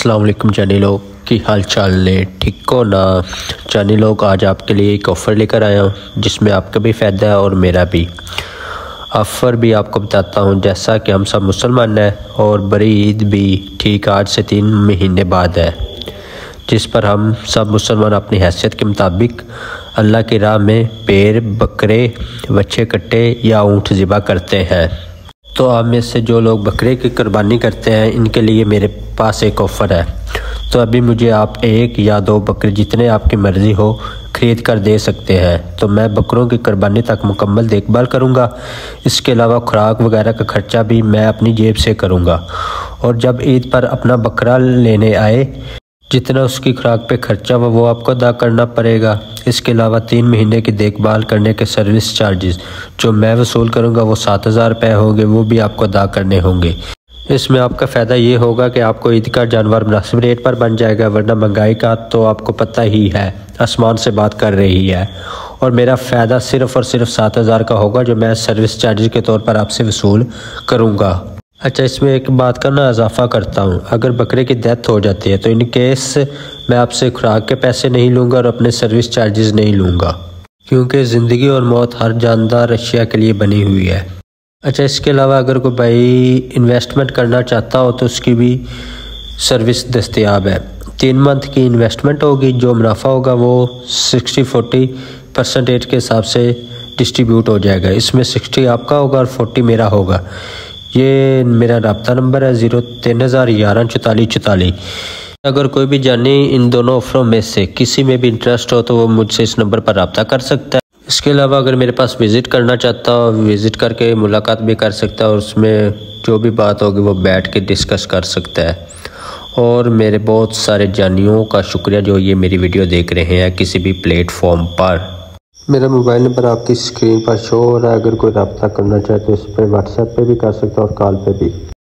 अस्सलाम वालेकुम जानी लोग की हाल चाल ने ठीक हो ना। जानी लोग आज आपके लिए एक ऑफ़र लेकर आया हूँ जिसमें आपका भी फ़ायदा है और मेरा भी। ऑफ़र भी आपको बताता हूँ। जैसा कि हम सब मुसलमान हैं और बड़ी ईद भी ठीक आज से 3 महीने बाद है, जिस पर हम सब मुसलमान अपनी हैसियत के मुताबिक अल्लाह की राह में भेड़, बकरे, बच्चे कट्टे या ऊँट ज़िबा करते हैं। तो आप में से जो लोग बकरे की कुर्बानी करते हैं इनके लिए मेरे पास एक ऑफ़र है। तो अभी मुझे आप 1 या 2 बकरे जितने आपकी मर्ज़ी हो ख़रीद कर दे सकते हैं। तो मैं बकरों की कुर्बानी तक मुकम्मल देखभाल करूंगा। इसके अलावा खुराक वगैरह का ख़र्चा भी मैं अपनी जेब से करूंगा। और जब ईद पर अपना बकरा लेने आए, जितना उसकी खुराक पे खर्चा हुआ वो आपको अदा करना पड़ेगा। इसके अलावा 3 महीने की देखभाल करने के सर्विस चार्जेस जो मैं वसूल करूंगा वो 7,000 रुपये होंगे, वो भी आपको अदा करने होंगे। इसमें आपका फ़ायदा ये होगा कि आपको ईद का जानवर मुनासिब रेट पर बन जाएगा, वरना महंगाई का तो आपको पता ही है, आसमान से बात कर रही है। और मेरा फ़ायदा सिर्फ़ और सिर्फ 7,000 का होगा जो मैं सर्विस चार्जेस के तौर पर आपसे वसूल करूँगा। अच्छा, इसमें एक बात का ना इजाफ़ा करता हूँ, अगर बकरे की डेथ हो जाती है तो इन केस मैं आपसे खुराक के पैसे नहीं लूँगा और अपने सर्विस चार्जेस नहीं लूँगा, क्योंकि ज़िंदगी और मौत हर जानदार अशिया के लिए बनी हुई है। अच्छा, इसके अलावा अगर कोई भाई इन्वेस्टमेंट करना चाहता हो तो उसकी भी सर्विस दस्तयाब है। 3 मंथ की इन्वेस्टमेंट होगी, जो मुनाफा होगा वो 60-40% के हिसाब से डिस्ट्रीब्यूट हो जाएगा। इसमें 60 आपका होगा और 40 मेरा होगा। ये मेरा रब्ता नंबर है 03,011 अगर कोई भी जानी इन दोनों ऑफरों में से किसी में भी इंटरेस्ट हो तो वो मुझसे इस नंबर पर रब्ता कर सकता है। इसके अलावा अगर मेरे पास विज़िट करना चाहता हो, विज़िट करके मुलाकात भी कर सकता है और उसमें जो भी बात होगी वो बैठ के डिस्कस कर सकता है। और मेरे बहुत सारे जानियों का शुक्रिया जो ये मेरी वीडियो देख रहे हैं किसी भी प्लेटफॉर्म पर। मेरा मोबाइल नंबर आपकी स्क्रीन पर शो हो रहा है। अगर कोई रब्ता करना चाहे तो इस पर व्हाट्सएप पे भी कर सकता है और कॉल पे भी।